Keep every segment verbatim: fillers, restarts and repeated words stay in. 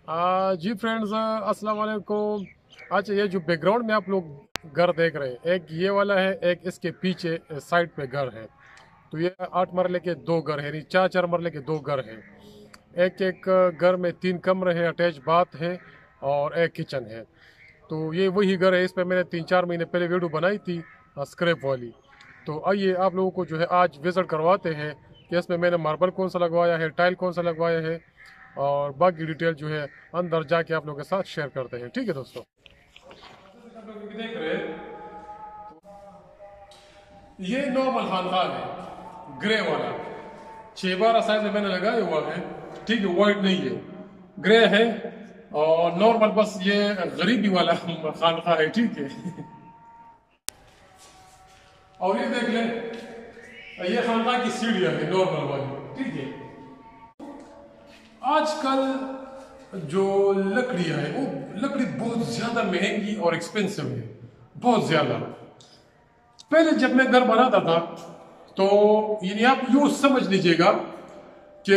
आ, जी friends, अस्सलाम वालेकुम। अच्छा, ये जो बैकग्राउंड में आप लोग घर देख रहे हैं, एक ये वाला है, एक इसके पीछे साइड पे घर है। तो ये आठ मरले के दो घर है, यानी चार चार मरले के दो घर हैं। एक एक घर में तीन कमरे हैं, अटैच बाथ है और एक किचन है। तो ये वही घर है। इस पे मैंने तीन चार महीने पहले वीडियो बनाई थी, स्क्रैप वाली। तो आइए आप लोगों को जो है आज विजिट करवाते हैं कि इसमें मैंने मार्बल कौन सा लगवाया है, टाइल कौन सा लगवाया है, और बाकी डिटेल जो है अंदर जाके आप लोगों के साथ शेयर करते हैं। ठीक है दोस्तों, आप लोग देख रहे हैं ये नॉर्मल खानदान है, ग्रे वाला छह बारह साइज में मैंने लगाया हुआ है। ठीक है, वाइट नहीं है, ग्रे है और नॉर्मल, बस ये गरीबी वाला खानका है। ठीक है। और ये देख ले, ये खानका की सीढ़ियां है नॉर्मल वाली। ठीक है। आजकल जो लकड़ियां है वो लकड़ी बहुत ज्यादा महंगी और एक्सपेंसिव है, बहुत ज्यादा। पहले जब मैं घर बनाता था तो यानी आप यूं समझ लीजिएगा कि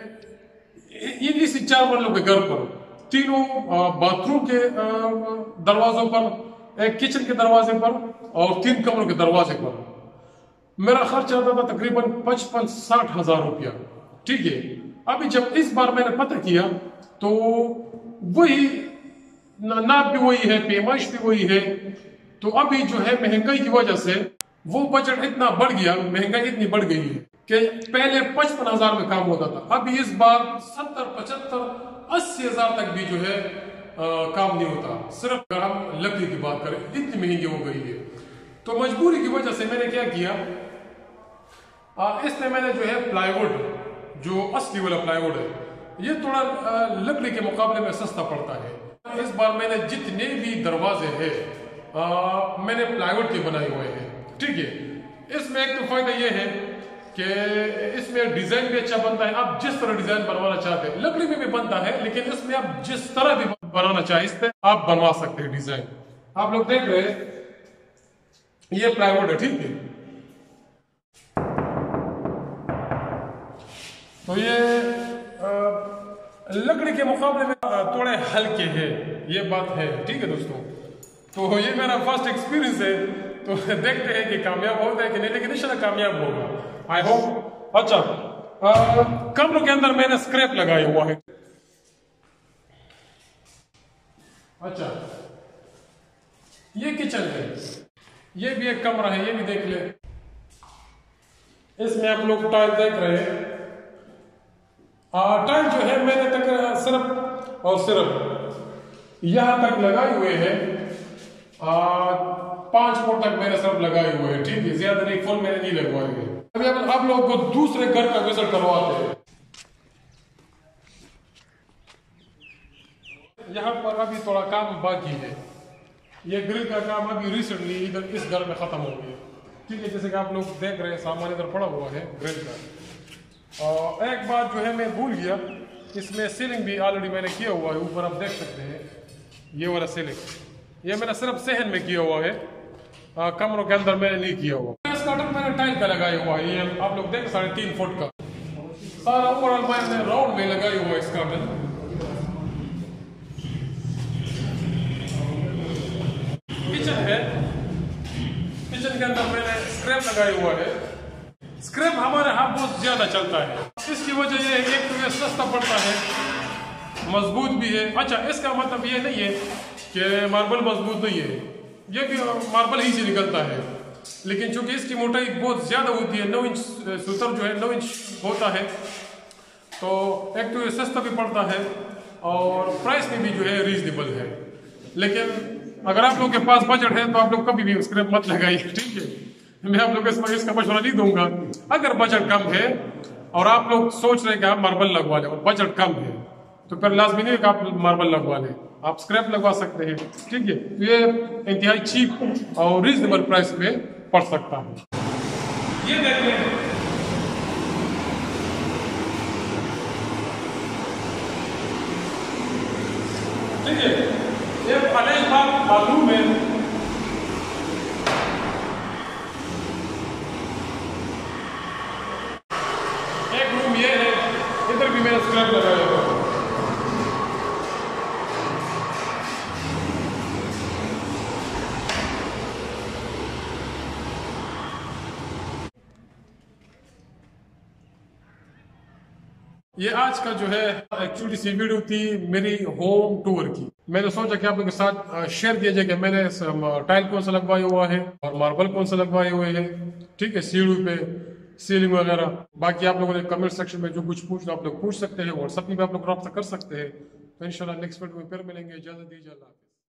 इस चार मरलों के घर पर तीनों बाथरूम के दरवाजों पर, एक किचन के दरवाजे पर और तीन कमरों के दरवाजे पर मेरा खर्च आता था तकरीबन पचपन साठ हजार रुपया। ठीक है। अभी जब इस बार मैंने पता किया तो वही नाप भी वही है, पैमाइश भी वही है। तो अभी जो है महंगाई की वजह से वो बजट इतना बढ़ गया, महंगाई इतनी बढ़ गई है कि पहले पचपन हजार में काम होता था, अभी इस बार सत्तर पचहत्तर अस्सी हजार तक भी जो है आ, काम नहीं होता। सिर्फ अगर हम लकड़ी की बात करें, इतनी महंगी हो गई है। तो मजबूरी की वजह से मैंने क्या किया, आ, इसमें मैंने जो है प्लाईवुड, जो असली वाला प्लाईवुड है, ये थोड़ा लकड़ी के मुकाबले में सस्ता पड़ता है। इस बार मैंने जितने भी दरवाजे हैं मैंने प्लाईवुड के बनाए हुए हैं। ठीक है। इसमें एक तो फायदा ये है कि इसमें डिजाइन भी अच्छा बनता है। आप जिस तरह डिजाइन बनवाना चाहते हैं, लकड़ी में भी बनता है, लेकिन इसमें आप जिस तरह भी बनाना चाहे इस पे आप बनवा सकते हैं डिजाइन। आप लोग देख रहे हैं ये प्लाईवुड है। ठीक है। तो ये आ, लकड़ी के मुकाबले में थोड़े हल्के हैं, ये बात है। ठीक है दोस्तों, तो ये मेरा फर्स्ट एक्सपीरियंस है, तो देखते हैं कि कामयाब होता है कि नहीं, लेकिन इंशाल्लाह कामयाब होगा, आई होप। अच्छा, कमरों के अंदर मैंने स्क्रैप लगाया हुआ है। अच्छा, ये किचन है, ये भी एक कमरा है, ये भी देख ले। इसमें आप लोग टाइल देख रहे हैं। टाइल जो है मैंने तक सिर्फ और सिर्फ यहां तक लगाए हुए हैं, पांच फुट तक मैंने सिर्फ लगाए हुए हैं। ठीक है, ज्यादा नहीं, फुल मैंने नहीं लगवाए हुए। अभी अब आप लोगों को दूसरे घर का विजिट करवाते हैं। यहाँ पर अभी थोड़ा काम बाकी है। ये ग्रिल का काम अभी रिसेंटली इधर इस घर में खत्म हो गया। ठीक है, जैसे कि आप लोग देख रहे हैं सामान इधर पड़ा हुआ है ग्रिल का। और एक बात जो है मैं भूल गया, इसमें सीलिंग भी ऑलरेडी मैंने किया हुआ है। ऊपर आप देख सकते हैं ये वाला सीलिंग, ये मेरा सिर्फ सहन में किया हुआ है, आ, कमरों के अंदर मैंने नहीं किया हुआ। इसका टक मैंने टाइल का लगाया हुआ है, ये आप लोग देख साढ़े तीन फुट का सारा ओवरऑल मैंने राउंड में लगाया हुआ है इसका। मैं किचन है, किचन के अंदर मैंने स्क्रैप लगाया हुआ है। स्क्रैप हमारे यहाँ बहुत ज्यादा चलता है, इसकी वजह ये है, एक तो ये सस्ता पड़ता है, मजबूत भी है। अच्छा, इसका मतलब ये नहीं है कि मार्बल मजबूत नहीं है, ये भी मार्बल ही से निकलता है, लेकिन चूंकि इसकी मोटाई बहुत ज्यादा होती है, नौ इंच सूतर जो है नौ इंच होता है, तो एक तो ये सस्ता भी पड़ता है और प्राइस में भी जो है रीजनेबल है। लेकिन अगर आप लोगों के पास बजट है तो आप लोग कभी भी स्क्रैप मत लगाइए। ठीक है, मैं आप लोग को इसका मशवरा नहीं दूंगा। अगर बजट कम है और आप लोग सोच रहे हैं कि आप मार्बल लगवा लें और बजट कम है, तो फिर लाजमी नहीं है कि आप मार्बल लगवा लें, आप स्क्रैप लगवा सकते हैं। ठीक है, तो ये इंतहाई चीप और रीजनेबल प्राइस में पड़ सकता है। ये देख लें, ठीक है, ये अटैच बाथरूम है। एक रूम ये है, इधर भी मैंने स्क्रैप लगाया हुआ है। ये आज का जो है एक्चुअली सी वीडियो थी मेरी होम टूर की। मैंने सोचा कि आप लोगों के साथ शेयर किया जाए कि मैंने टाइल कौन सा लगवाया हुआ है और मार्बल कौन सा लगवाए हुए हैं, ठीक है, सीढ़ी पे, सीलिंग वगैरह। बाकी आप लोगों ने कमेंट सेक्शन में जो कुछ पूछना आप लोग पूछ सकते हैं, व्हाट्सएप में भी आप लोग रब्ता कर सकते हैं। तो इंशाल्लाह नेक्स्ट वीडियो में फिर मिलेंगे। इजाजत दीजिए, अल्लाह हाफिज़।